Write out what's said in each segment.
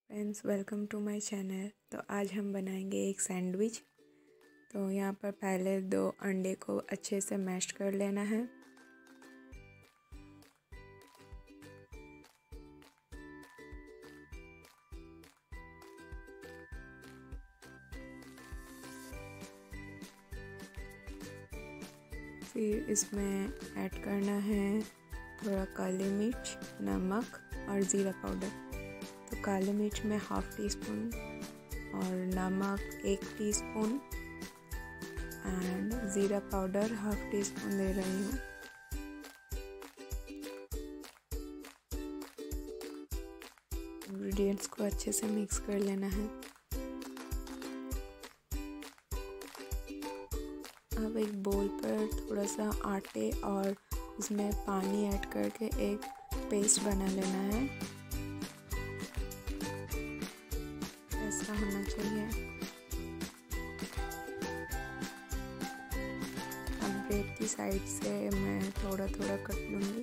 Friends, welcome to my channel. तो आज हम बनाएंगे एक सैंडविच। तो यहाँ पर पहले 2 अंडे को अच्छे से मैश कर लेना है। फिर इसमें ऐड करना है थोड़ा काली मिर्च, नमक और ज़ीरा पाउडर। तो काली मिर्च में हाफ़ टी स्पून और नमक 1 टीस्पून एंड ज़ीरा पाउडर हाफ़ टी स्पून दे रही हूँ। इंग्रेडिएंट्स को अच्छे से मिक्स कर लेना है। अब एक बोल पर थोड़ा सा आटे और उसमें पानी ऐड करके एक पेस्ट बना लेना है। ऐसा होना चाहिए। अब ब्रेड की साइड से मैं थोड़ा थोड़ा कट लूँगी।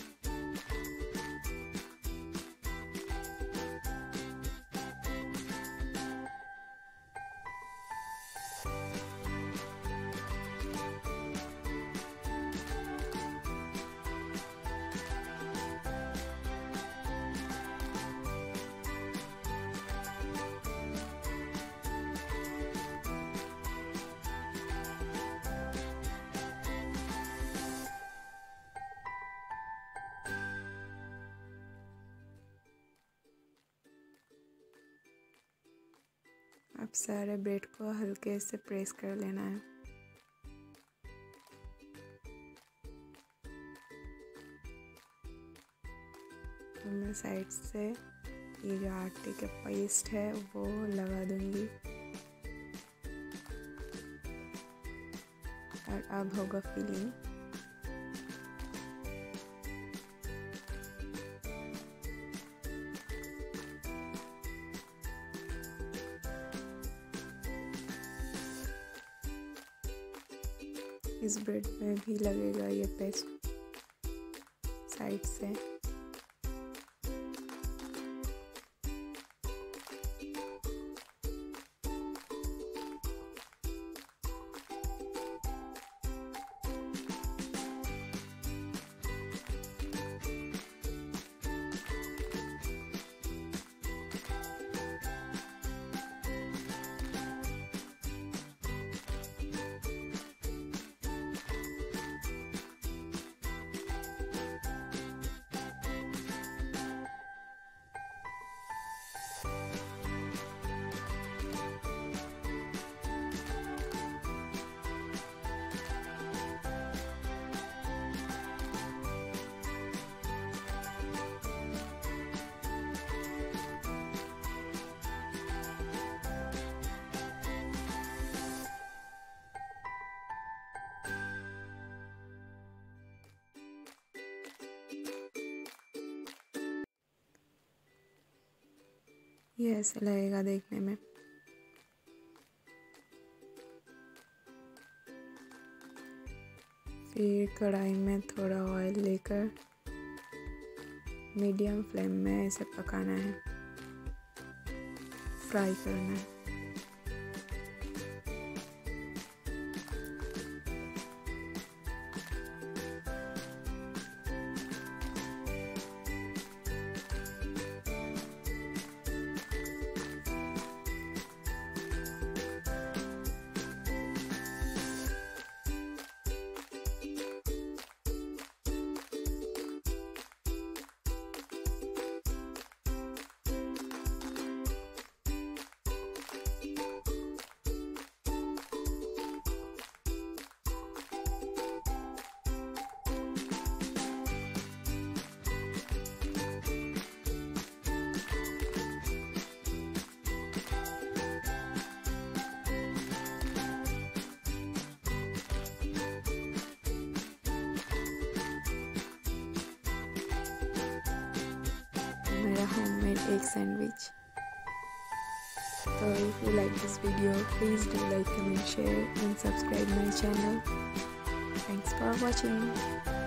अब सारे ब्रेड को हल्के से प्रेस कर लेना है। तो मैं साइड से ये जो आटे का पेस्ट है वो लगा दूंगी। और अब होगा फिलिंग। इस ब्रेड में भी लगेगा ये पेस्ट साइड से। ये ऐसा लगेगा देखने में। फिर कढ़ाई में थोड़ा ऑयल लेकर मीडियम फ्लेम में इसे पकाना है, फ्राई करना है। मेरा homemade egg sandwich. So if you like this video, please do like, comment, share and subscribe my channel. Thanks for watching.